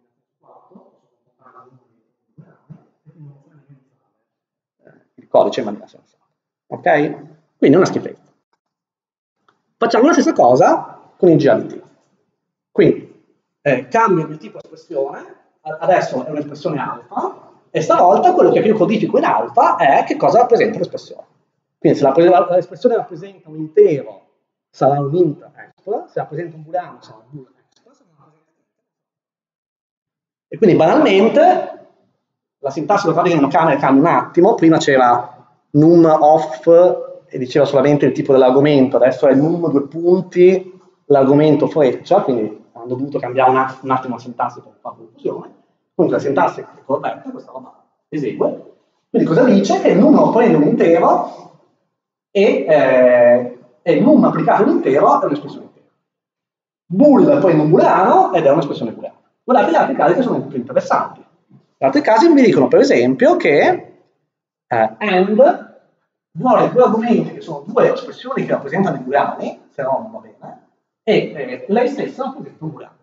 il codice in maniera sensata. Ok? Quindi è una schifezza. Facciamo la stessa cosa con il G A D T. Quindi eh, cambio il mio tipo espressione, adesso è un'espressione alfa, e stavolta quello che io codifico in alfa è che cosa rappresenta l'espressione. Quindi se l'espressione rappresenta un intero sarà un int extra, se rappresenta un booleano sarà un bool extra, se non rappresenta niente. E quindi banalmente la sintassi lo cambia in una camera cambia un attimo, prima c'era num off e diceva solamente il tipo dell'argomento, adesso è num due punti l'argomento freccia, quindi hanno dovuto cambiare un, un attimo la sintassi per non fare confusione. Comunque la sintassi è corretta, questa roba esegue. Quindi cosa dice? Che il numero prende un intero e, eh, e num applicato all'intero è un'espressione intera. Bool prende un booleano ed è un'espressione booleana. Guardate gli altri casi che sono più interessanti. Gli altri casi mi dicono per esempio che eh, AND vuole due argomenti che sono due espressioni che rappresentano i booleani, se no non va bene, e eh, lei stessa rappresenta un booleano.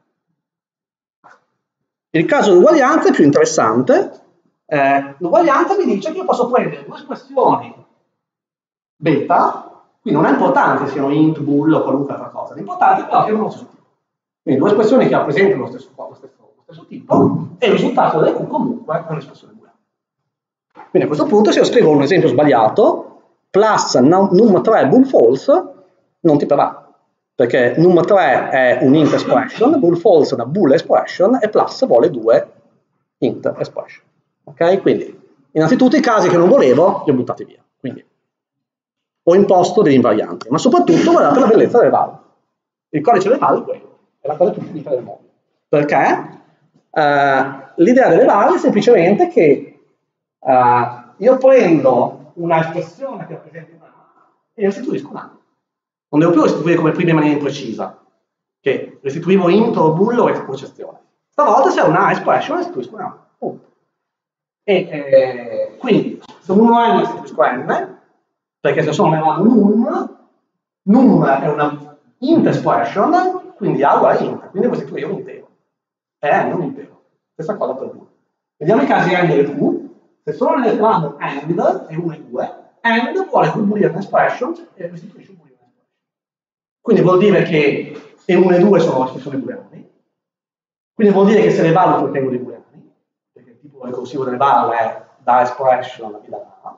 Il caso dell'uguaglianza è più interessante. Eh, l'uguaglianza mi dice che io posso prendere due espressioni beta, qui non è importante se siano int, bool o qualunque altra cosa, l'importante è però che abbiano lo stesso tipo. Quindi due espressioni che rappresentano lo stesso, lo stesso, lo stesso tipo e il risultato delle Q comunque è un'espressione booleana. Quindi a questo punto se io scrivo un esempio sbagliato, plus num tre bool false, non ti parrà, perché num tre è un int expression, bool false è una bool expression e plus vuole due int expression. Ok? Quindi innanzitutto i casi che non volevo li ho buttati via. Quindi ho imposto degli invarianti, ma soprattutto guardate la bellezza delle val. Il codice delle val è quello, è la cosa più finita del mondo. Perché eh, l'idea delle val è semplicemente che eh, io prendo una espressione che rappresenta un A e restituisco un A. Non devo più restituire come prima in maniera imprecisa, che restituivo int o bool o eccezione. Stavolta se è una A expression restituisco un A. Punto. E eh, quindi se uno n restituisco n, perché se sono nell'anno num, num è una int expression, quindi A uguale int, quindi devo restituire un intero. È n un intero. Stessa cosa per bool. Vediamo i casi n e q. Se sono nell'anno and e uno e due, and vuole un boolean expression e restituisce un boolean expression. Quindi vuol dire che e uno e due sono espressioni booleani. Quindi vuol dire che se le valuto ottengo dei booleani, perché il tipo ricorsivo delle val è da expression e da A.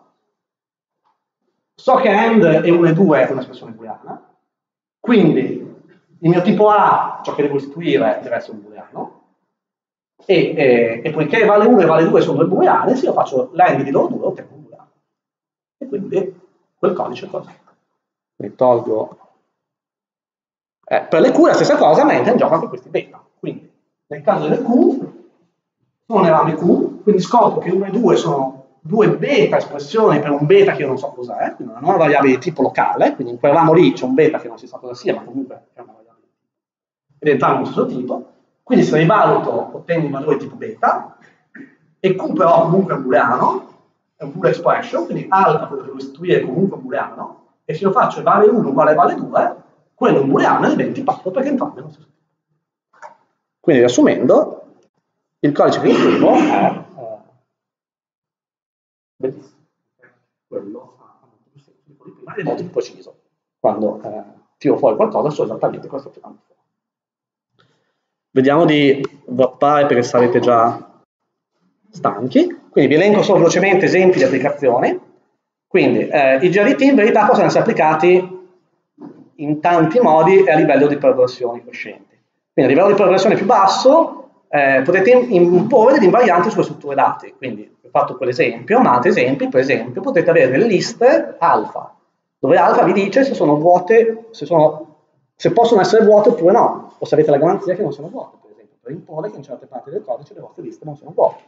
So che and e uno e due è un'espressione booleana, quindi il mio tipo A, ciò che devo restituire, deve essere un booleano, e, e, e poiché vale uno e vale due sono due booleani, se io faccio l'end di loro due ottengo un booleano. E quindi quel codice è corretto. Quindi tolgo... Eh, per le Q la stessa cosa, ma entra in gioco anche questi beta. Quindi nel caso delle Q, sono nell'ambito Q, quindi scopro che uno e due sono due beta espressioni per un beta che io non so cos'è, quindi una nuova variabile di tipo locale, quindi in quel ramo lì c'è un beta che non si sa cosa sia, ma comunque è una variabile ed entrambi dello stesso tipo, quindi se rivaluto ottengo un valore di tipo beta, e Q però comunque è un booleano, è un bool expression, quindi alfa quello che devo istituire è comunque un booleano, e se io faccio vale uno uguale vale due, quello è un booleano e diventa tipo perché entrambi hanno lo stesso tipo. Quindi riassumendo, il codice che io scrivo è eh, bellissimo, quello ha molto più senso di quello di prima, ed è molto più preciso. Quando eh, tiro fuori qualcosa so esattamente cosa sto tirando fuori. Vediamo di droppare perché sarete già stanchi. Quindi vi elenco solo velocemente esempi di applicazioni. Quindi eh, i G R D T in verità possono essere applicati in tanti modi e a livello di perversioni crescenti. Quindi a livello di perversione più basso eh, potete imporre delle invarianti sulle strutture dati. Quindi ho fatto quell'esempio, ma altri esempi, per esempio, potete avere delle liste alfa, dove alfa vi dice se sono vuote, se, sono, se possono essere vuote oppure no, o se avete la garanzia che non sono vuote, per esempio, per imporre che in certe parti del codice le vostre liste non sono vuote.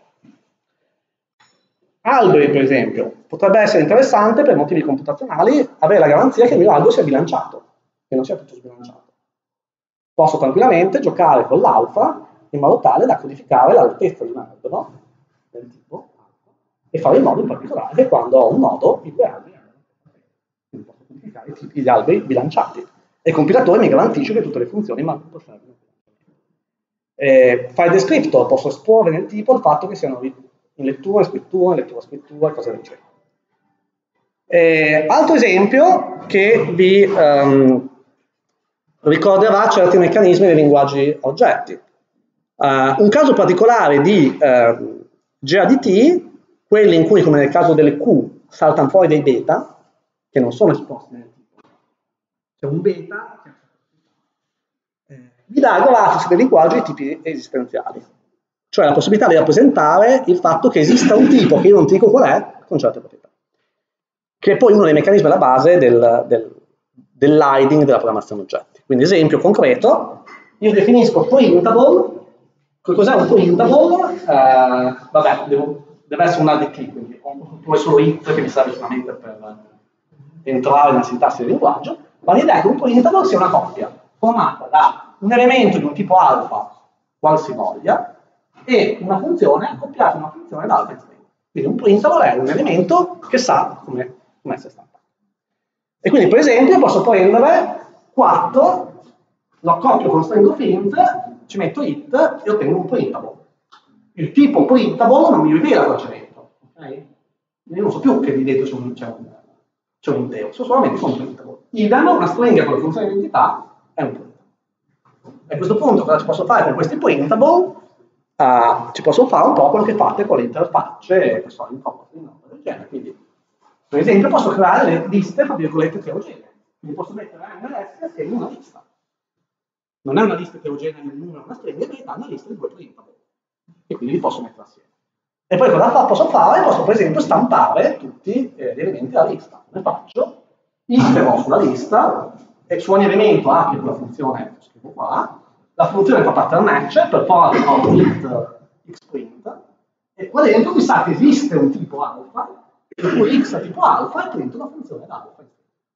Alberi, per esempio, potrebbe essere interessante per motivi computazionali avere la garanzia che il mio albero sia bilanciato, che non sia tutto sbilanciato. Posso tranquillamente giocare con l'alfa in modo tale da codificare l'altezza di un albero del tipo alfa e fare in modo in particolare che quando ho un nodo i due alberi abbiano quindi posso codificare i tipi di alberi bilanciati e il compilatore mi garantisce che tutte le funzioni possono essere eh, file descriptor posso esporre nel tipo il fatto che siano in lettura, scrittura, in lettura, scrittura, cose del genere. Eh, altro esempio che vi um, ricorderà certi meccanismi dei linguaggi oggetti. Uh, un caso particolare di uh, G R D T, quelli in cui, come nel caso delle Q, saltano fuori dei beta, che non sono esposti nel tipo. C'è un beta che eh, vi dà il grafico dei linguaggi di tipi esistenziali. Cioè la possibilità di rappresentare il fatto che esista un tipo che io non ti dico qual è, con certe proprietà. Che è poi uno dei meccanismi alla base del, del, dell'hiding della programmazione oggetti. Quindi esempio concreto, io definisco printable, che cos'è un printable? Eh, vabbè, devo, deve essere un A D T, quindi ho un costruttore solo int che mi serve solamente per entrare nella sintassi del linguaggio, ma l'idea è che un printable sia una coppia formata da un elemento di un tipo alfa, qualsivoglia, e una funzione accoppiata a una funzione da alfa string. Quindi un printable è un elemento che sa come, come essere stampato. E quindi per esempio posso prendere quattro, lo accoppio con string of int, ci metto it e ottengo un printable. Il tipo printable non mi rivela cosa c'è dentro. Okay? Io non so più che lì dentro c'è un, un, un intero, so solamente che è un printable. Idem, una stringa con la funzione di identità è un printable. E a questo punto cosa ci posso fare con questi printable? Uh, ci posso fare un po' quello che fate con le interfacce che sono in copia, no? Del genere. Quindi, per esempio, posso creare le liste, tra virgolette, eterogenee. Quindi posso mettere M L S che è una lista. Non è una lista eterogenea di un numero e una stringa, in realtà è una lista di due printable. E quindi li posso mettere assieme. E poi cosa posso fare? Posso, per esempio, stampare tutti eh, gli elementi della lista. Come faccio? Itero sulla lista e su ogni elemento applico la funzione che scrivo qua. La funzione fa pattern match, per forza ho int xprint, e qua dentro mi sa che esiste un tipo alfa, per cui x è tipo alfa e print una funzione da alfa.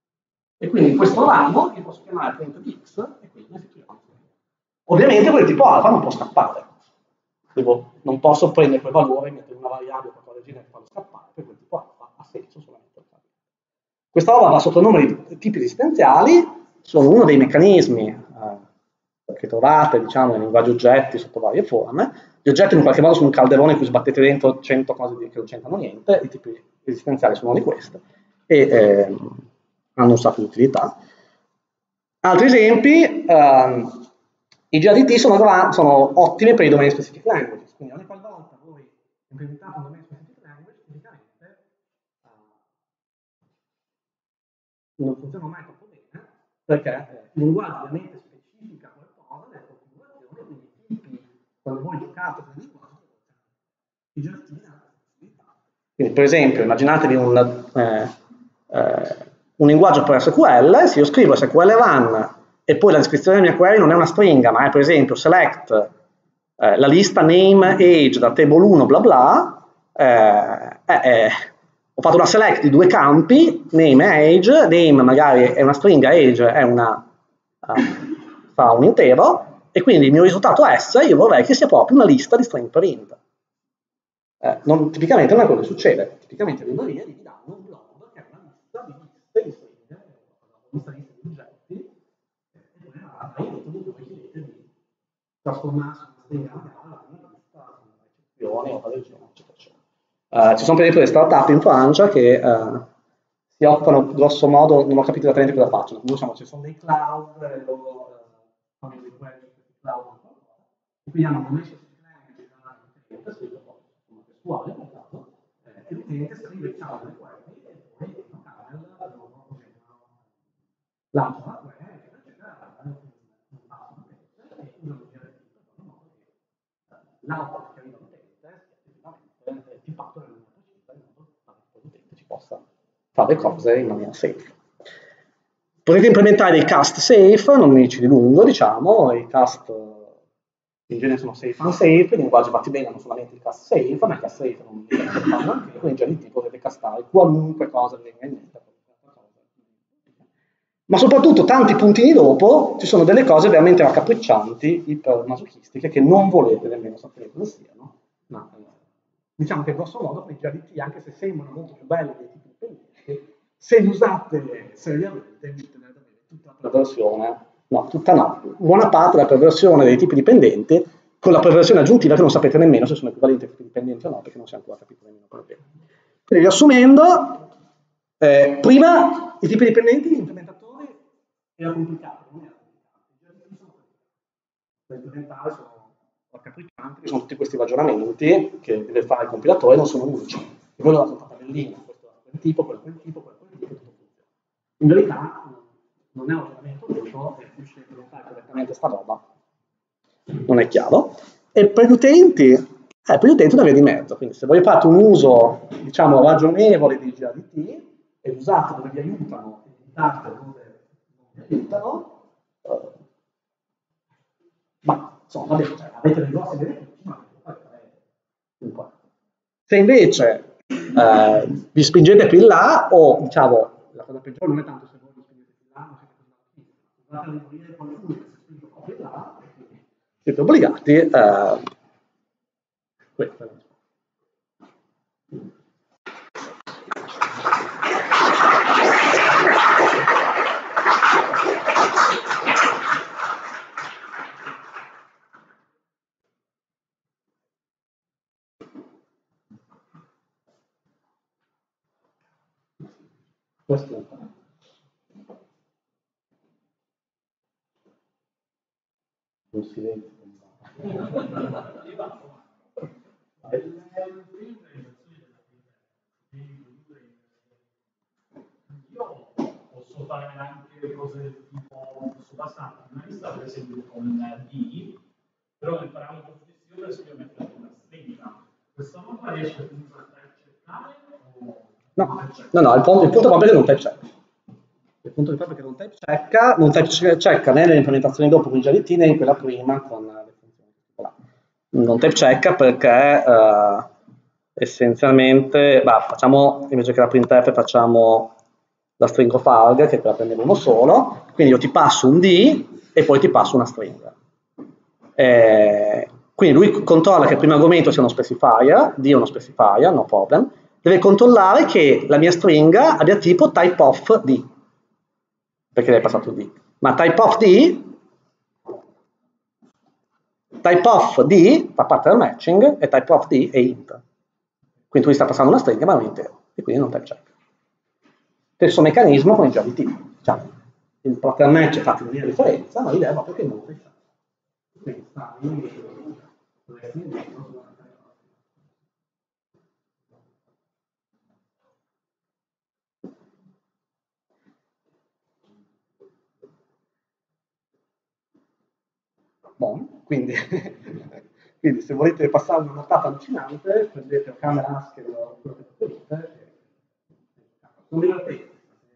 E quindi in questo ramo io posso chiamare print di x e quindi ne effettuiamo. Ovviamente quel tipo alfa non può scappare. Devo, non posso prendere quel valore e mettere una variabile o qualcosa del genere e farlo scappare, perché quel tipo alfa ha senso solamente. Questa roba va sotto il nome di tipi esistenziali, sono uno dei meccanismi eh, che trovate, diciamo, nei linguaggi oggetti sotto varie forme. Gli oggetti in qualche modo sono un calderone in cui sbattete dentro cento cose che non c'entrano niente, i tipi esistenziali sono uno di questi e eh, hanno un sacco di utilità. Altri esempi, ehm, i G R D T sono, sono ottimi per i domain specific languages, quindi ogni qualvolta voi implementate un domain specific language, tipicamente uh, non funziona mai troppo bene, perché eh, il linguaggio ovviamente specifica qualcosa delle configurazioni, quindi i tipi, quando voi giocate con il linguaggio, i G R D T hanno la possibilità. Quindi per esempio, immaginatevi un, eh, eh, un linguaggio per S Q L, se io scrivo S Q L run e poi la descrizione della mia query non è una stringa, ma è per esempio select eh, la lista name age da table uno bla bla, eh, eh, ho fatto una select di due campi, name e age, name magari è una stringa, age è una, uh, fa un intero, e quindi il mio risultato S io vorrei che sia proprio una lista di string per int. Eh, non, tipicamente non è quello che succede, tipicamente le librerie vi danno un blob che è una lista di liste di stringhe, una lista di oggetti, e poi hai detto che voi chiedete di trasformarsi in una stringa magari in una lista, con eccezioni o variazioni, eccetera, eccetera. Uh, ci sono per esempio le start-up in Francia che uh, si occupano grosso modo, non ho capito esattamente cosa facciano, diciamo, ci sono dei cloud, e loro fanno dei query su questi cloud, e quindi hanno un messaggio testuale, nel caso, eh, e l'utente scrive il camel query e poi il camel lo lancia la query, eccetera, eccetera, un passo e usano il in modo che l'output che arriva all'utente sia effettivamente di fatto nella maniera precisa, in modo che l'utente ci possa fare le cose in maniera safe. Potete implementare dei cast safe, non mi ci dilungo, diciamo, i cast in genere sono safe and safe, i linguaggi fatti bene hanno solamente il cast safe, ma il cast safe non mi fanno anche, quindi in G D T potete castare qualunque cosa vi venga in mente. Ma soprattutto tanti puntini dopo ci sono delle cose veramente raccapriccianti, ipermasochistiche, che non volete nemmeno sapere cosa siano, ma eh, diciamo che grosso modo con i G D T, anche se sembrano molto più belli dei tipi dipendenti, se li usate seriamente vi tenete ad avere tutta la perversione, no, tutta no, buona parte della perversione dei tipi dipendenti, con la perversione aggiuntiva che non sapete nemmeno se sono equivalenti ai tipi dipendenti o no, perché non si è ancora capito nemmeno perché. Quindi riassumendo, eh, prima i tipi dipendenti, gli implementatori, era complicato, non era complicato. Per implementare sono raccapriccianti, sono tutti questi ragionamenti che deve fare il compilatore, non sono unici. E voi lo date una tabellina, questo è quel tipo, quello è quel tipo, quello è quel tipo, tutto funziona. In verità non è un ragionamento unico, e riuscire a implementare correttamente sta roba non è chiaro. E per gli utenti, eh, per gli utenti una via di mezzo, quindi se voi fate un uso, diciamo, ragionevole di G A D T e usate dove vi aiutano e evitate dove non vi aiutano, eh, ma insomma, vabbè, cioè, avete dei grossi benefici, ma se invece eh, vi spingete più in là, o diciamo, la cosa peggiore non è tanto se voi vi spingete più in là, ma siete così usate le qualcuno che si spinge un po' più in là, siete obbligati a... Questo è questo è un silenzio. Io posso fare anche cose tipo sovrastampo, una lista per esempio con D, però nel parametro successivo si deve mettere una stringa. Questa volta riesce a cercare o... No, no, no, il punto, il punto proprio è che non type check. Il punto di proprio è che non type checka, non type checka né nelle implementazioni dopo con i G D T né in quella prima con le funzioni. Non type checka perché eh, essenzialmente, bah, facciamo, invece che la printf facciamo la string of arg, che è quella prendere uno solo, quindi io ti passo un D e poi ti passo una stringa. Eh, quindi lui controlla che il primo argomento sia uno specifier, D è uno specifier, no problem, deve controllare che la mia stringa abbia tipo type of D, perché l'hai passato D. Ma type of D, type of D fa parte del matching e type of D è int. Quindi tu gli sta passando una stringa ma non intero, e quindi non type check. Stesso meccanismo con il G A D T. Diciamo, il pattern match è fatto in una differenza, ma l'idea è proprio che non type check. Quindi sta in Bon, quindi, quindi se volete passare una nottata allucinante, prendete la camera Haskell o quello che preferite, non divertente.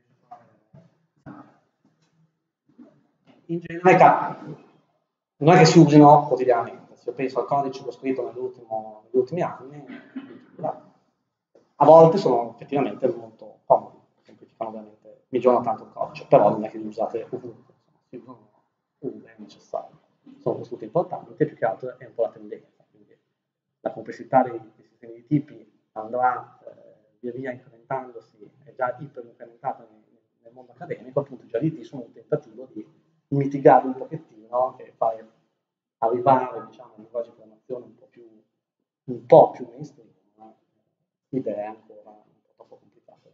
In generale, non è che si usino quotidianamente. Se io penso al codice che ho scritto negli ultimi anni, a volte sono effettivamente molto comodi, semplificano veramente, migliorano tanto il codice, però non è che li usate ovunque, si usano ove è necessario. Sono costrutti importanti, più che altro è un po' la tendenza, quindi la complessità dei, dei sistemi di tipi andrà eh, via via incrementandosi, è già iper incrementata nel, nel mondo accademico, appunto i G A D T sono un tentativo di mitigare un pochettino e fare arrivare diciamo, a linguaggi di programmazione un po' più, un po' più mainstream, ma idee ancora un po' troppo complicate.